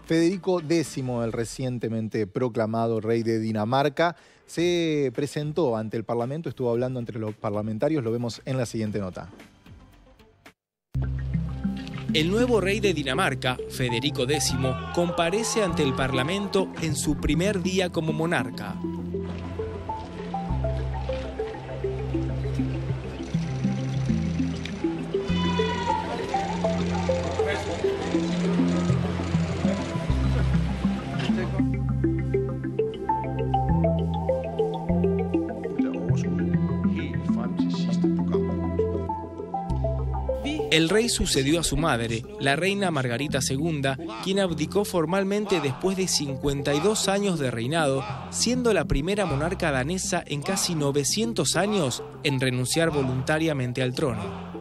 Federico X, el recientemente proclamado rey de Dinamarca, se presentó ante el Parlamento, estuvo hablando entre los parlamentarios, lo vemos en la siguiente nota. El nuevo rey de Dinamarca, Federico X, comparece ante el Parlamento en su primer día como monarca. El rey sucedió a su madre, la reina Margarita II, quien abdicó formalmente después de 52 años de reinado, siendo la primera monarca danesa en casi 900 años en renunciar voluntariamente al trono.